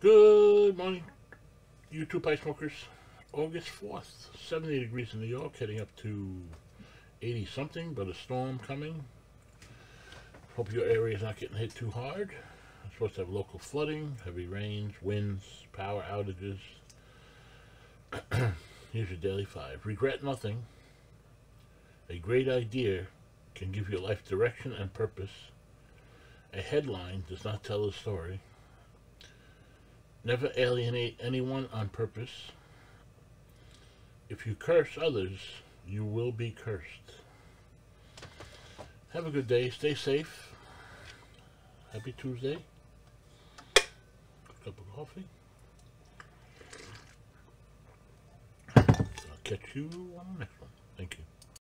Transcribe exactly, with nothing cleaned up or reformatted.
Good morning, YouTube Pie Smokers. August fourth, seventy degrees in New York, heading up to eighty something, but a storm coming. Hope your area is not getting hit too hard. It's supposed to have local flooding, heavy rains, winds, power outages. Here's your daily five. Regret nothing. A great idea can give your life direction and purpose. A headline does not tell the story. Never alienate anyone on purpose. If you curse others, you will be cursed. Have a good day. Stay safe. Happy Tuesday. Cup of coffee. I'll catch you on the next one. Thank you.